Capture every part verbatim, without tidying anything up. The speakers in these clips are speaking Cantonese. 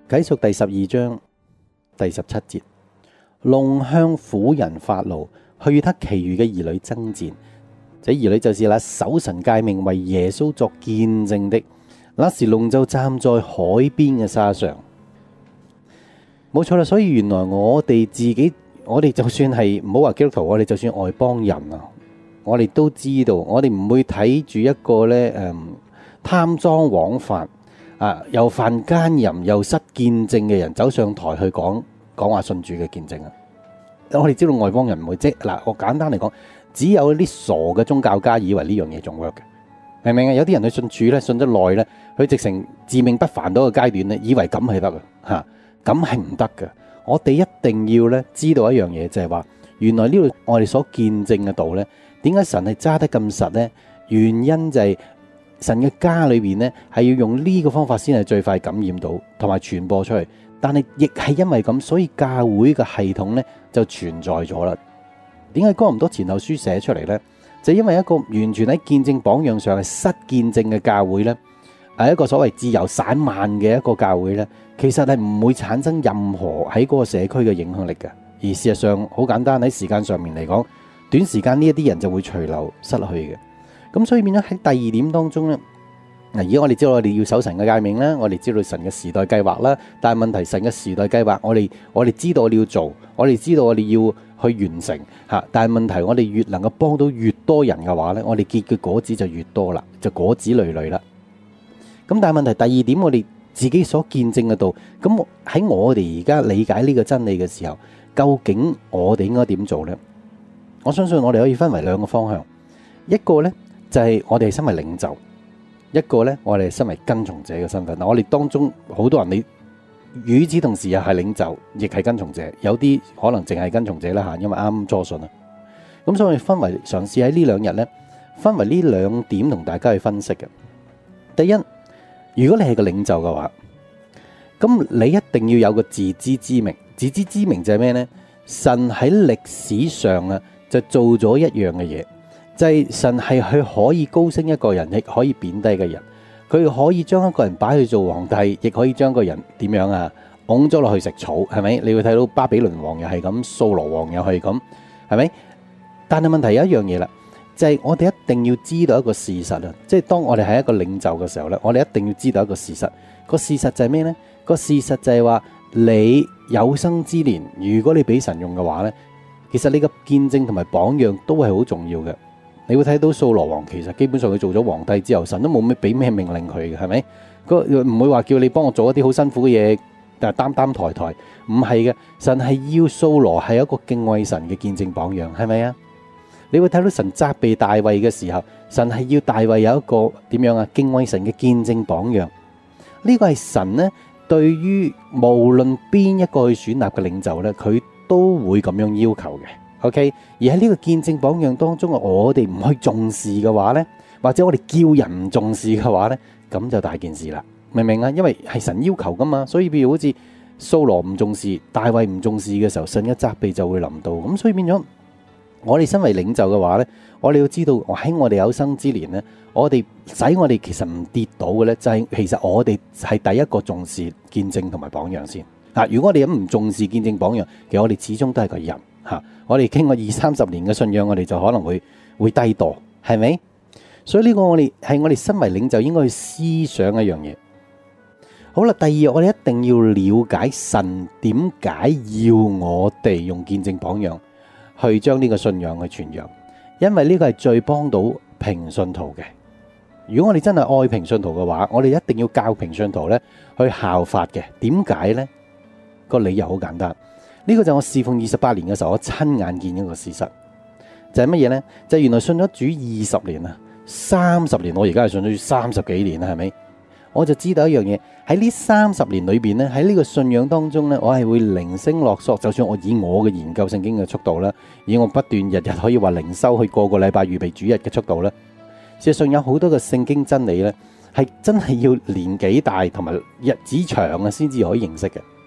啟述第十二章第十七節，龍向婦人發怒，去與他其餘嘅兒女爭戰。這兒女就是那守神誡命為耶穌作見證的。那時龍就站在海邊嘅沙上。冇錯啦，所以原來我哋自己，我哋就算係唔好話基督徒，我哋就算外邦人啊，我哋都知道，我哋唔會睇住一個咧誒貪贓枉法啊，又犯奸淫又失見證嘅人走上台去講講話信主嘅見證啊！我哋知道外邦人唔會即嗱，我簡單嚟講，只有啲傻嘅宗教家以為呢樣嘢仲 work 嘅，明唔明啊？有啲人去信主咧，信得耐咧，佢直成自命不凡到個階段咧，以為咁係得嘅嚇，咁係唔得嘅。我哋一定要咧知道一樣嘢，就係話原來呢度我哋所見證嘅道咧，點解神係揸得咁實咧？原因就係神嘅家裏邊咧，係要用呢個方法先係最快感染到同埋傳播出去。但係亦係因為咁，所以教會嘅系統咧就存在咗啦。點解哥林多前後書寫出嚟呢？就因為一個完全喺見證榜樣上係失見證嘅教會呢，係一個所謂自由散漫嘅一個教會呢，其實係唔會產生任何喺嗰個社區嘅影響力嘅。而事實上好簡單，喺時間上面嚟講，短時間呢一啲人就會隨流失去嘅。咁所以變咗喺第二點當中呢，嗱，而家我哋知道我哋要守神嘅誡命啦，我哋知道神嘅時代計劃啦，但係問題神嘅時代計劃，我哋我哋知道我哋要做，我哋知道我哋要去完成嚇，但係問題我哋越能夠幫到越多人嘅話呢，我哋結嘅果子就越多啦，就果子累累啦。咁但係問題第二點，我哋自己所見證嘅道，咁喺我哋而家理解呢個真理嘅時候，究竟我哋應該點做呢？我相信我哋可以分為兩個方向，一個呢，就係我哋身為領袖。一個呢，我哋身為跟從者嘅身份。嗱，我哋當中好多人，你與此同時又係領袖，亦係跟從者。有啲可能淨係跟從者啦嚇，因為啱啱初信啊。咁所以分為嘗試喺呢兩日呢，分為呢兩點同大家去分析嘅。第一，如果你係個領袖嘅話，咁你一定要有個自知之明。自知之明就係咩呢？神喺歷史上啊，就做咗一樣嘅嘢。就係神係去可以高升一個人，亦可以貶低嘅人。佢可以將一個人擺去做皇帝，亦可以將個人點樣啊，拱咗落去食草，係咪？你會睇到巴比倫王又係咁，掃羅王又係咁，係咪？但係問題有一樣嘢啦，就係我哋一定要知道一個事實啊！即係當我哋係一個領袖嘅時候咧，我哋一定要知道一個事實。個事實就係咩呢？個事實就係話你有生之年，如果你俾神用嘅話咧，其實你嘅見證同埋榜樣都係好重要嘅。你會睇到掃羅王其實基本上佢做咗皇帝之後，神都冇咩俾咩命令佢嘅，係咪？佢唔會話叫你幫我做一啲好辛苦嘅嘢，但係擔擔抬抬，唔係嘅。神係要掃羅係一個敬畏神嘅見證榜樣，係咪啊？你會睇到神責備大衛嘅時候，神係要大衛有一個點樣啊？敬畏神嘅見證榜樣。呢個係神呢對於無論邊一個去選立嘅領袖呢，佢都會咁樣要求嘅。OK， 而喺呢個見證榜樣當中，我哋唔去重視嘅話呢，或者我哋叫人唔重視嘅話呢，咁就大件事啦，明唔明啊？因為係神要求噶嘛，所以譬如好似掃羅唔重視，大衛唔重視嘅時候，神嘅責備就會臨到。咁所以變咗，我哋身為領袖嘅話呢，我哋要知道，喺我哋有生之年呢，我哋使我哋其實唔跌倒嘅呢，就係其實我哋係第一個重視見證同埋榜樣先。啊，如果我哋咁唔重視見證榜樣，其實我哋始終都係個人。吓，我哋經過二三十年嘅信仰，我哋就可能會會低墮，係咪？所以呢個我哋係我哋身為領袖應該去思想一樣嘢。好啦，第二，我哋一定要了解神點解要我哋用見證榜樣去將呢個信仰去傳揚，因為呢個係最幫到平信徒嘅。如果我哋真係愛平信徒嘅話，我哋一定要教平信徒咧去效法嘅。點解呢？個理由好簡單。呢個就係我侍奉二十八年嘅時候，我親眼見一個事實，就係乜嘢呢？就係原來信咗主二十年啦，三十年，我而家係信咗主三十幾年啦，係咪？我就知道一樣嘢，喺呢三十年裏邊呢，喺呢個信仰當中呢，我係會零星落索。就算我以我嘅研究聖經嘅速度啦，以我不斷日日可以話靈修去個個禮拜預備主日嘅速度呢，事實上有好多嘅聖經真理呢，係真係要年紀大同埋日子長啊，先至可以認識嘅。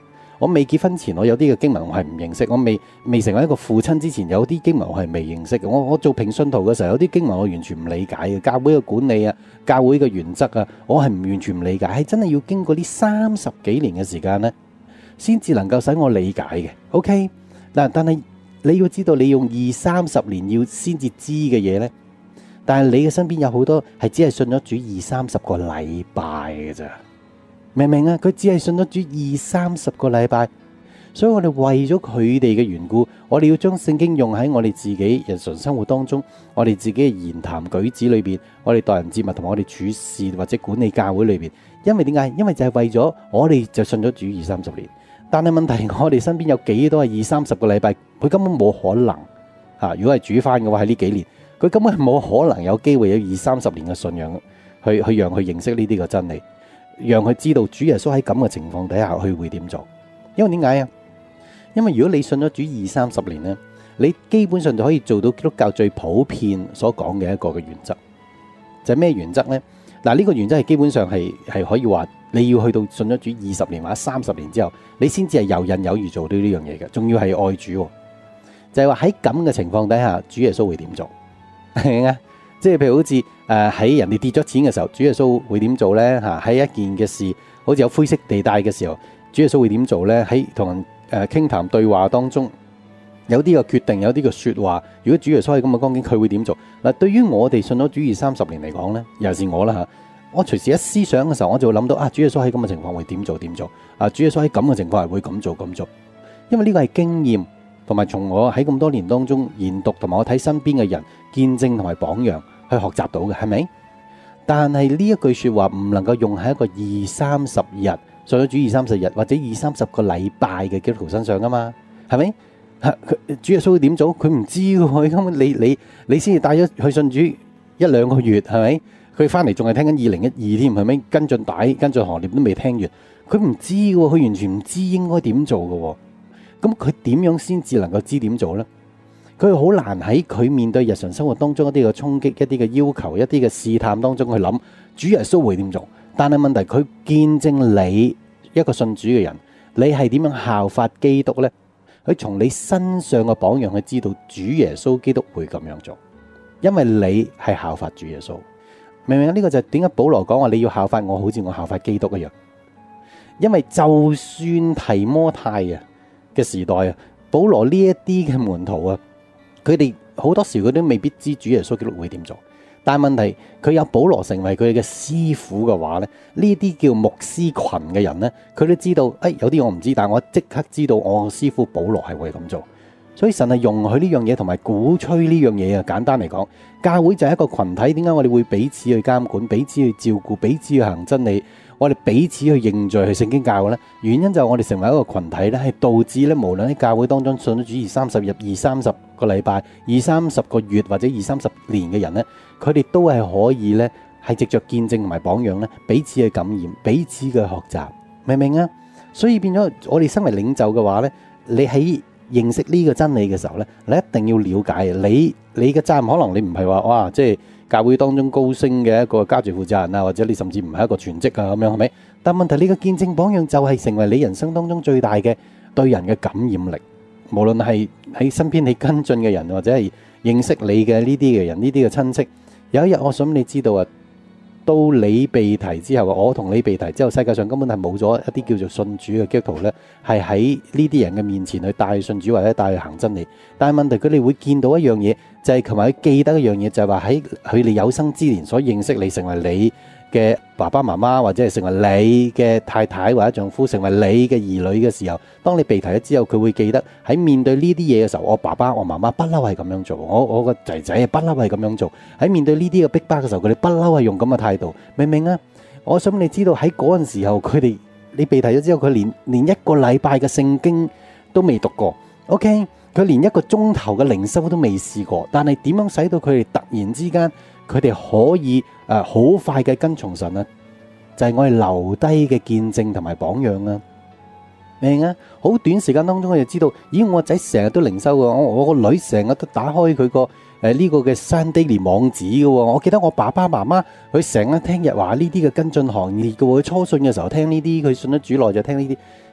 我未結婚前，我有啲嘅經文我係唔認識；我未未成為一個父親之前，有啲經文我係未認識嘅。我我做平信徒嘅時候，有啲經文我完全唔理解嘅。教會嘅管理啊，教會嘅原則啊，我係唔完全唔理解，係真係要經過呢三十幾年嘅時間呢，先至能夠使我理解嘅。OK 嗱，但係你要知道，你用二三十年要先至知嘅嘢呢，但係你嘅身邊有好多係只係信咗主二三十個禮拜嘅咋。明唔明啊？佢只係信咗主二三十個禮拜，所以我哋為咗佢哋嘅緣故，我哋要將聖經用喺我哋自己日常生活當中，我哋自己嘅言談舉止裏邊，我哋待人接物同埋我哋處事或者管理教會裏邊。因為點解？因為就係為咗我哋就信咗主二三十年，但係問題我哋身邊有幾多係二三十個禮拜，佢根本冇可能吓。如果係主翻嘅話，喺呢幾年，佢根本係冇可能有機會有二三十年嘅信仰去去讓佢認識呢啲嘅真理。讓佢知道主耶穌喺咁嘅情況底下，佢會點做？因為點解啊？因為如果你信咗主二三十年呢，你基本上就可以做到基督教最普遍所講嘅一個嘅原則，就係咩原則呢？嗱，呢個原則係基本上係係可以話你要去到信咗主二十年或者三十年之後，你先至係游刃有餘做到呢樣嘢嘅，仲要係愛主，就係話喺咁嘅情況底下，主耶穌會點做？係啊。即係譬如好似誒喺人哋跌咗錢嘅時候，主耶穌會點做呢？嚇，喺一件嘅事好似有灰色地帶嘅時候，主耶穌會點做呢？喺同人誒傾談對話當中，有啲嘅決定，有啲嘅説話，如果主耶穌喺咁嘅光景，佢會點做？嗱，對於我哋信咗主二三十年嚟講呢，尤其是我啦嚇，我隨時一思想嘅時候，我就會諗到啊，主耶穌喺咁嘅情況會點做點做？啊，主耶穌喺咁嘅情況係會咁做咁做，因為呢個係經驗同埋從我喺咁多年當中研讀同埋我睇身邊嘅人見證同埋榜樣。去學習到嘅係咪？但係呢一句說話唔能夠用喺一個二三十日信咗主二三十日或者二三十個禮拜嘅基督徒身上噶嘛？係咪？主耶穌會點做？佢唔知嘅，根本你你你先至帶咗去信主一兩個月，係咪？佢翻嚟仲係聽緊二零一二添，係咪？跟進帶跟進行列都未聽完，佢唔知嘅，佢完全唔知應該點做嘅。咁佢點樣先至能夠知點做呢？佢好難喺佢面對日常生活當中一啲嘅衝擊、一啲嘅要求、一啲嘅試探當中去諗主耶穌會點做。但係問題佢見證你一個信主嘅人，你係點樣效法基督呢？佢從你身上嘅榜樣去知道主耶穌基督會咁樣做，因為你係效法主耶穌。明唔明啊？呢個就係點解保羅講話你要效法我，好似我效法基督一樣。因為就算提摩太啊嘅時代啊，保羅呢一啲嘅門徒啊，佢哋好多時佢都未必知主耶穌基督會點做，但係問題佢有保羅成為佢嘅師傅嘅話咧，呢啲叫牧師群嘅人呢，佢都知道，誒、哎、有啲我唔知，但係我即刻知道我嘅師傅保羅係會咁做，所以神係容許呢樣嘢同埋鼓吹呢樣嘢啊。簡單嚟講，教會就係一個群體，點解我哋會彼此去監管、彼此去照顧、彼此去行真理？我哋彼此去認罪、去聖經教嘅咧，原因就係我哋成為一個群體咧，係導致咧，無論喺教會當中信咗主二三十日、二三十個禮拜、二三十個月或者二三十年嘅人咧，佢哋都係可以咧，係藉着見證同埋榜樣咧，彼此去感染、彼此嘅學習，明唔明啊？所以變咗我哋身為領袖嘅話咧，你喺認識呢個真理嘅時候咧，你一定要了解你你嘅責任，可能你唔係話哇，即係教會當中高升嘅一個家族負責人啊，或者你甚至唔係一個全職啊咁樣，係咪？但問題你嘅見證榜樣就係成為你人生當中最大嘅對人嘅感染力，無論係喺身邊你跟進嘅人，或者係認識你嘅呢啲嘅人，呢啲嘅親戚，有一日我想你知道啊，到你被提之後，我同你被提之後，世界上根本係冇咗一啲叫做信主嘅基督徒咧，係喺呢啲人嘅面前去帶信主或者帶去行真理。但係問題佢哋會見到一樣嘢，就係同埋佢記得一樣嘢，就係話喺佢哋有生之年所認識你，成為你嘅爸爸媽媽，或者係成為你嘅太太或者丈夫，成為你嘅兒女嘅時候，當你被提咗之後，佢會記得喺面對呢啲嘢嘅時候，我爸爸我媽媽不嬲係咁樣做，我我個仔仔不嬲係咁樣做。喺面對呢啲嘅逼迫嘅時候，佢哋不嬲係用咁嘅態度，明唔明啊？我想你知道喺嗰陣時候，佢哋你被提咗之後，佢連連一個禮拜嘅聖經都未讀過 ，OK， 佢連一個鐘頭嘅靈修都未試過，但係點樣使到佢哋突然之間佢哋可以誒好、呃、快嘅跟從神啊？就係、是、我哋留低嘅見證同埋榜樣啊！明啊？好短時間當中，我就知道，咦，我個仔成日都靈修嘅，我我個女成日都打開佢個誒呢個嘅 Sunday 網址嘅。我記得我爸爸媽媽佢成日聽日話呢啲嘅跟進行列嘅，佢初信嘅時候聽呢啲，佢信咗主耐就聽呢啲。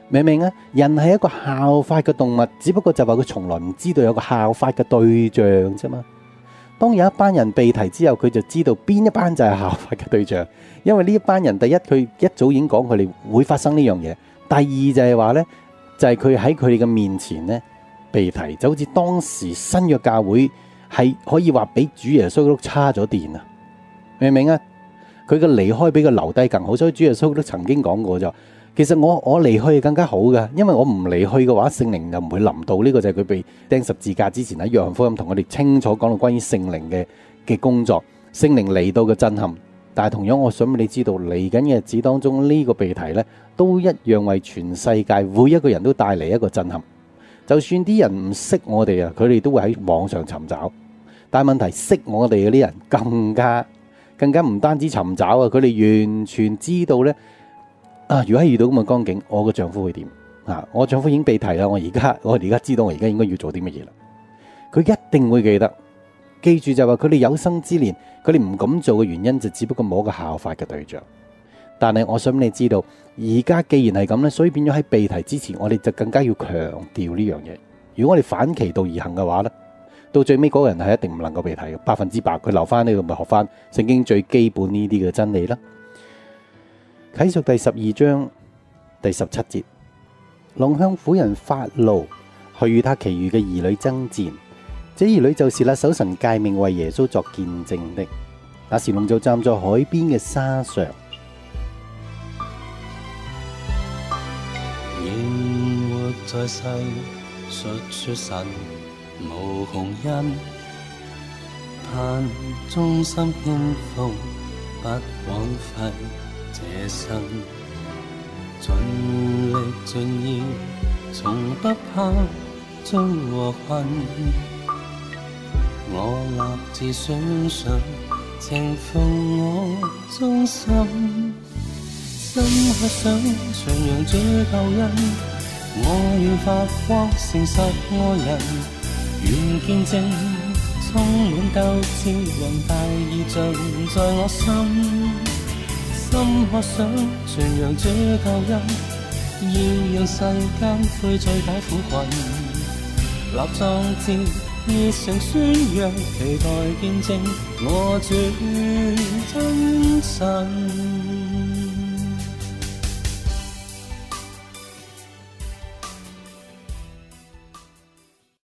明唔明啊？人係一個效法嘅動物，只不過就話佢從來唔知道有個效法嘅對象啫嘛。當有一班人被提之後，佢就知道邊一班就係效法嘅對象，因為呢一班人第一佢一早已經講佢哋會發生呢樣嘢，第二就係話呢，就係佢喺佢哋嘅面前呢被提，就好似當時新約教會係可以話比主耶穌都差咗電啊，明唔明啊？佢嘅離開比佢留低更好，所以主耶穌都曾經講過咗。其實我我離去更加好㗎，因為我唔離去嘅話，聖靈就唔會臨到。呢個就係佢被釘十字架之前喺約翰福音同我哋清楚講到關於聖靈嘅嘅工作，聖靈嚟到嘅震撼。但係同樣，我想俾你知道，嚟緊嘅日子當中，呢個被提呢都一樣為全世界每一個人都帶嚟一個震撼。就算啲人唔識我哋啊，佢哋都會喺網上尋找。但係問題，識我哋嗰啲人更加更加唔單止尋找啊，佢哋完全知道呢。啊！如果係遇到咁嘅光景，我個丈夫會點？啊！我丈夫已經被提啦，我而家我而家知道我而家應該要做啲乜嘢啦。佢一定會記得，記住就係話佢哋有生之年，佢哋唔敢做嘅原因就只不過冇一個效法嘅對象。但係我想你知道，而家既然係咁咧，所以變咗喺被提之前，我哋就更加要強調呢樣嘢。如果我哋反其道而行嘅話咧，到最尾嗰個人係一定唔能夠被提嘅，百分之百。佢留翻呢度咪學翻聖經最基本呢啲嘅真理啦。啟示第十二章第十七節，龍向婦人發怒，去與他其餘嘅兒女爭戰。這兒女就是那守神誡命為耶穌作見證的。那時龍就站在海邊嘅沙上。 仍活在世，述說神無窮恩，盼忠心獻奉，不枉費這生，盡力盡意，從不怕遭禍困。我立志相信，情奉我忠心，心渴想傳揚主救恩。我願發光誠實愛人，願見證充滿鬥志，宏大意象在我心。心渴想傳揚主救恩，要讓世間悔罪解苦困。立壯志，熱誠宣揚，期待見證我主真神。